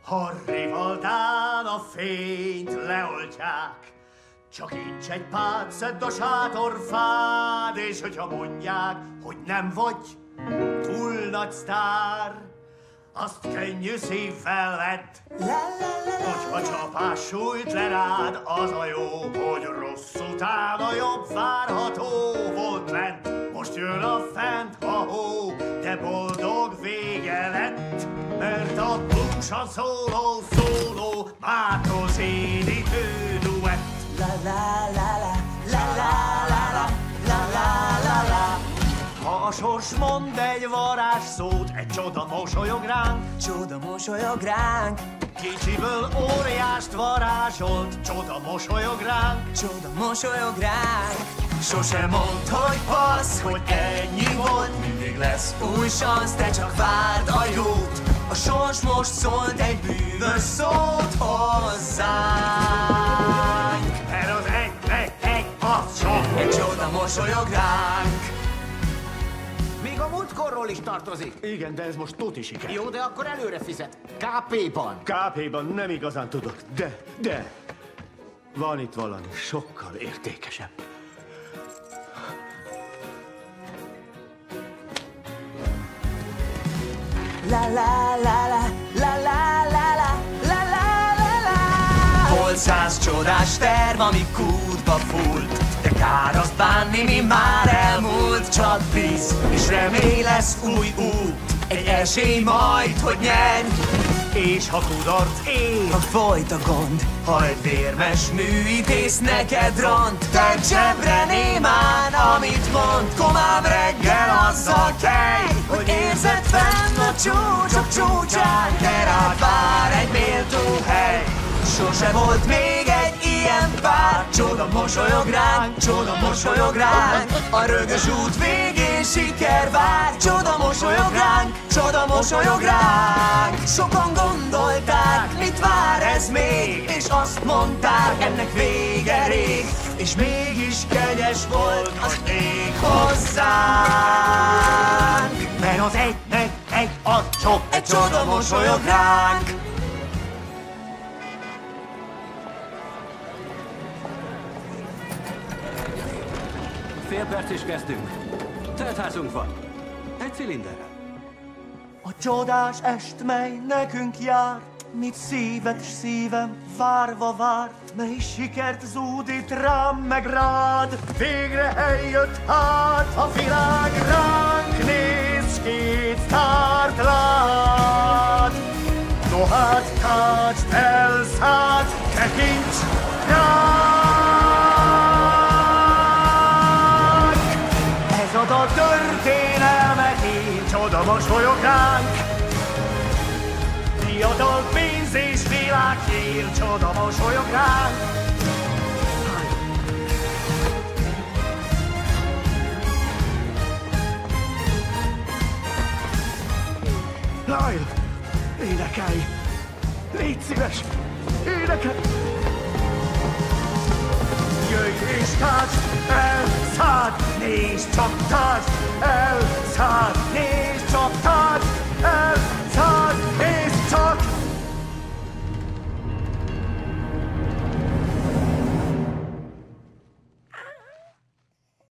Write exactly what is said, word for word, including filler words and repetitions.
Ha rivaltán a fényt leoltják, csak nincs egy pád, szedd a sátorfád, és hogyha mondják, hogy nem vagy túl nagy sztár, azt könnyű szívvel vedd, hogyha csapás sújt le rád, az a jó, hogy rossz után a jobb várható. Volt lent, most jön a fent, ha hó, de boldog vége lett, mert a bluesan szóló szóló Mártoz édítő duett. La la la la, la la la la, la la la la. Ha a sors mond egy varázsszót, egy csoda mosolyog ránk, csoda mosolyog ránk, kicsiből óriást varázsolt, csoda mosolyog ránk, csoda mosolyog ránk. Sose mondd, hogy passz, hogy ennyi volt, mindig lesz új szansz, te csak várd a jót. A sors most szólt egy bűvös szót hozzánk. Mert az egy, egy, egy, az sok. Egy csoda mosolyog ránk. Még a múltkorról is tartozik. Igen, de ez most tuti siker. Jó, de akkor előre fizet. ká pé-ban. ká pé-ban nem igazán tudok, de, de van itt valami sokkal értékesebb. La la la la, la la la la, la la la la. Volt száz csodás terv, ami kútba fúlt, de kár azt bánni, mi már elmúlt. Csak bíz, és remény lesz új út, egy esély majd, hogy nyerj. És ha kudarc ér, ha folyt a gond, ha egy vérmes műítész neked ront, te zsebre némán, amit mond. Komám reggel azzal kelj, hogy érzed fenn a csúcsok csúcsán, te rád vár egy méltó hely. Sose volt még egy ilyen pár, csoda mosolyog ránk, csoda mosolyog ránk. A rögös út végén siker vár, csoda mosolyog ránk, csoda mosolyog ránk. Sokan gondolták, mit vár ez még, és azt mondták, ennek vége rég. És mégis kegyes volt az ég hozzánk. mert az egy, egy, egy, az sok. Egy csoda mosolyog ránk. Fél perc is kezdünk. Teltházunk van. Egy cilinderrel. A csodás est, mely nekünk jár, mit szíved s szívem várva várt, mely sikert zúdít rám meg rád, végre eljött hát a világ ránk, nézz, két tárt lát. No hát kács elszállt, tekints ránk! Ez ad a történelmet így, csoda mosolyog ránk. Diadal, pénz és világhír, csoda mosolyog ránk. Lyle, énekelj! Légy szíves, énekelj! Jöjj és tárts, elszállt, nézd csak tárts, elszállt, nézd!